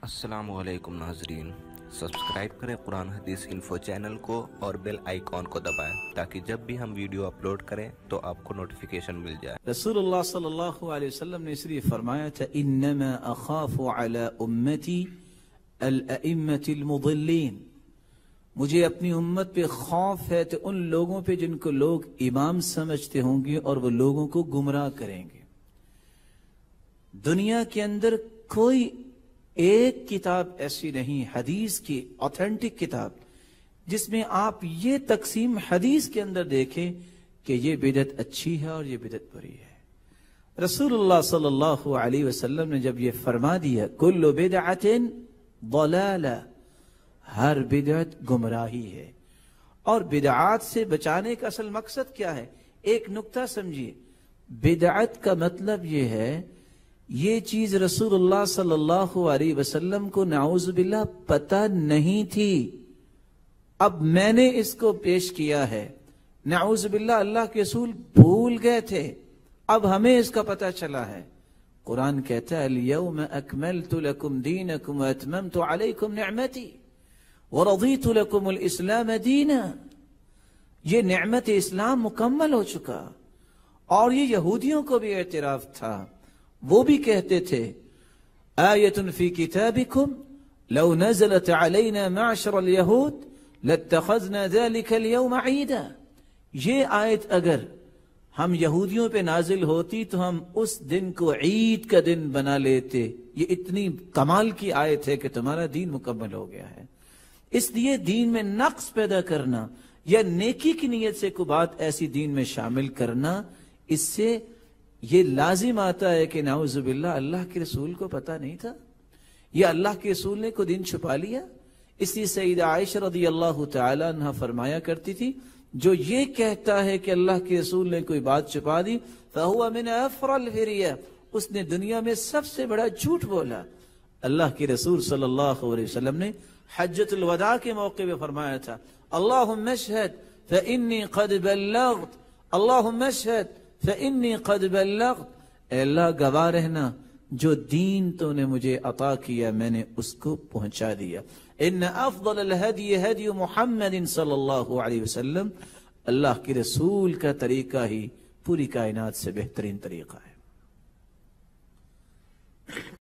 السلام علیکم ناظرین، سبسکرائب کریں قرآن حدیث انفو چینل کو اور بیل آئیکن کو دبائیں تاکہ جب بھی ہم ویڈیو اپلوڈ کریں تو آپ کو نوٹیفیکیشن مل جائے۔ رسول اللہ صلی اللہ علیہ وسلم نے اس لیے فرمایا تھا انما اخاف علی امتی الائمة المضلین، مجھے اپنی امت پہ خوف ہے تو ان لوگوں پہ جن کو لوگ امام سمجھتے ہوں گے اور وہ لوگوں کو گمراہ کریں گے۔ دنیا کے اندر کوئی ایک کتاب ایسی نہیں، حدیث کی آتھینٹک کتاب، جس میں آپ یہ تقسیم حدیث کے اندر دیکھیں کہ یہ بدعت اچھی ہے اور یہ بدعت بری ہے۔ رسول اللہ صلی اللہ علیہ وسلم نے جب یہ فرما دیا کل بدعت ضلالہ، ہر بدعت گمراہی ہے، اور بدعات سے بچانے کا اصل مقصد کیا ہے؟ ایک نقطہ سمجھیے، بدعت کا مطلب یہ ہے یہ چیز رسول اللہ صلی اللہ علیہ وسلم کو نعوذ باللہ پتہ نہیں تھی، اب میں نے اس کو پیش کیا ہے، نعوذ باللہ اللہ کے رسول بھول گئے تھے، اب ہمیں اس کا پتہ چلا ہے۔ قرآن کہتا ہے اليوم اکملت لکم دینکم واتممت علیکم نعمتی ورضیت لکم الاسلام دینا، یہ نعمت اسلام مکمل ہو چکا، اور یہ یہودیوں کو بھی اعتراف تھا، وہ بھی کہتے تھے آیت فی کتابکم لو نزلت علینا معشر الیہود لاتخذنا ذلک اليوم عیدا، یہ آیت اگر ہم یہودیوں پہ نازل ہوتی تو ہم اس دن کو عید کا دن بنا لیتے، یہ اتنی کمال کی آیت ہے کہ تمہارا دین مکمل ہو گیا ہے۔ اس لیے دین میں نقص پیدا کرنا یا نیکی کی نیت سے کوئی بات ایسی دین میں شامل کرنا، اس سے یہ لازم آتا ہے کہ نعوذ باللہ اللہ کے رسول کو پتہ نہیں تھا، یا اللہ کے رسول نے کوئی دن چھپا لیا۔ اس لیے سیدہ عائشہ رضی اللہ تعالی عنہ فرمایا کرتی تھی جو یہ کہتا ہے کہ اللہ کے رسول نے کوئی بات چھپا دی فہو من افر الفریہ، اس نے دنیا میں سب سے بڑا جھوٹ بولا۔ اللہ کے رسول صلی اللہ علیہ وسلم نے حجۃ الوداع کے موقع پہ فرمایا تھا اللہم اشہد فانی قد بلغت، اللہم اشہد فانی قد بلغت، اے اللہ گواہ رہنا جو دین تو نے مجھے عطا کیا میں نے اس کو پہنچا دیا۔ ان افضل الہدی ہدی محمد صلی اللہ علیہ وسلم، اللہ کے رسول کا طریقہ ہی پوری کائنات سے بہترین طریقہ ہے۔